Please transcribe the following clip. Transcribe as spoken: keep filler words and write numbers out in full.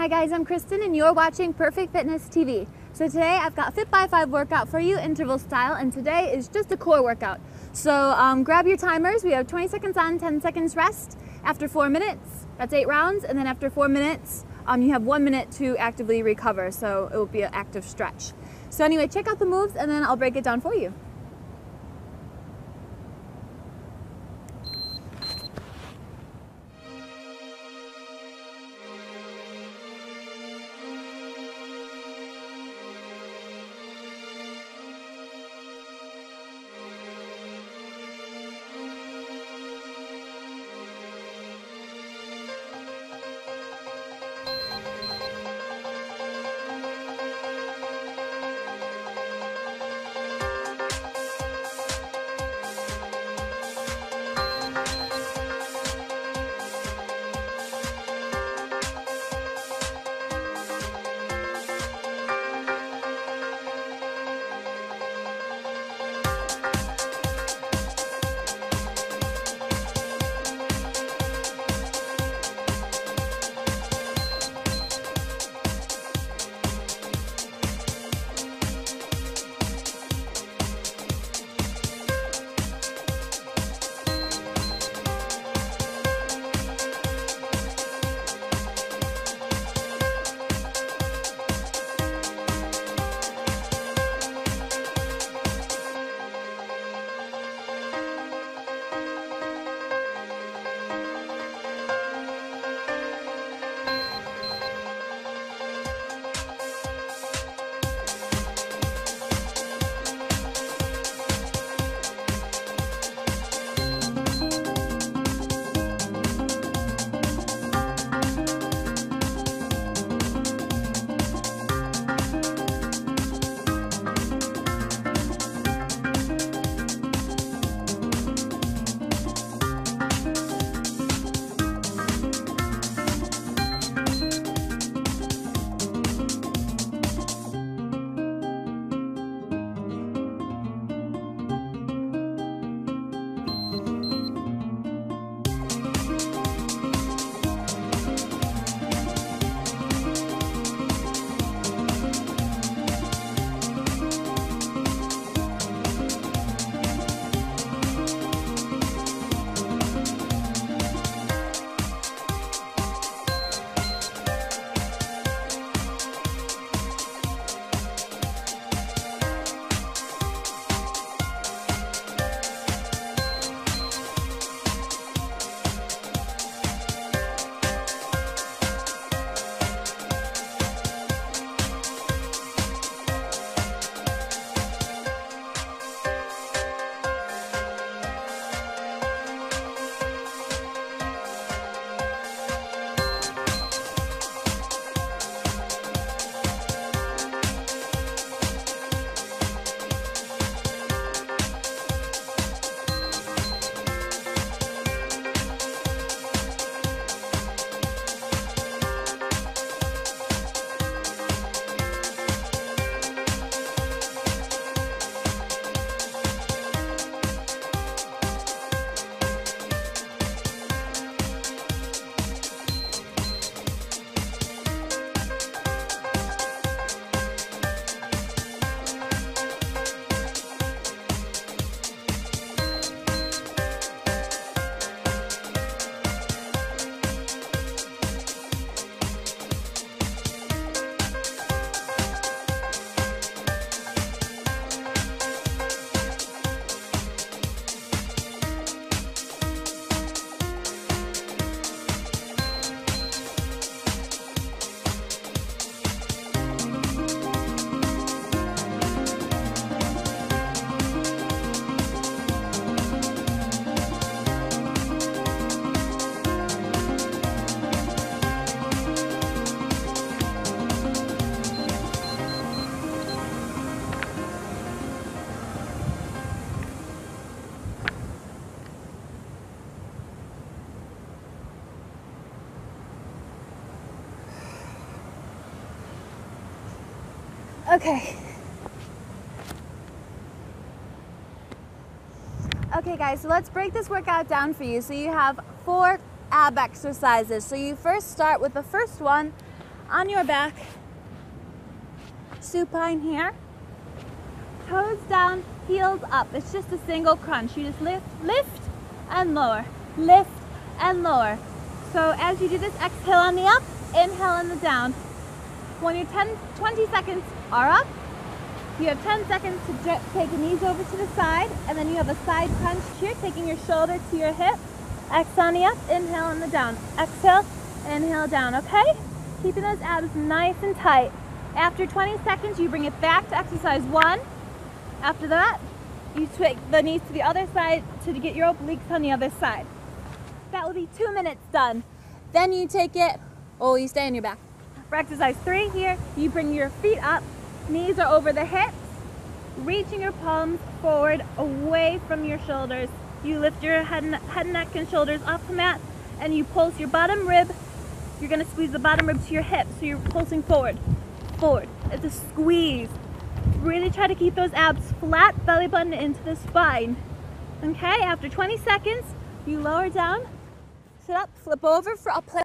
Hi guys, I'm Kristen and you're watching Perfect Fitness T V. So today I've got Fit by five workout for you, interval style, and today is just a core workout. So um, grab your timers. We have twenty seconds on, ten seconds rest. After four minutes, that's eight rounds, and then after four minutes, um, you have one minute to actively recover, so it will be an active stretch. So anyway, check out the moves and then I'll break it down for you. Okay. Okay guys, so let's break this workout down for you. So you have four ab exercises. So you first start with the first one, on your back, supine here, toes down, heels up. It's just a single crunch. You just lift, lift, and lower, lift, and lower. So as you do this, exhale on the up, inhale on the down. When your ten, twenty seconds are up, you have ten seconds to take the knees over to the side, and then you have a side crunch here, taking your shoulder to your hip. Exhale on the up, inhale on the down. Exhale, inhale down, okay? Keeping those abs nice and tight. After twenty seconds, you bring it back to exercise one. After that, you take the knees to the other side to get your obliques on the other side. That will be two minutes done. Then you take it, oh, you stay on your back. For exercise three here, you bring your feet up, knees are over the hips, reaching your palms forward away from your shoulders. You lift your head, head, neck, and shoulders off the mat, and you pulse your bottom rib. You're gonna squeeze the bottom rib to your hip, so you're pulsing forward, forward. It's a squeeze. Really try to keep those abs flat, belly button into the spine. Okay, after twenty seconds, you lower down, sit up, flip over for a plank.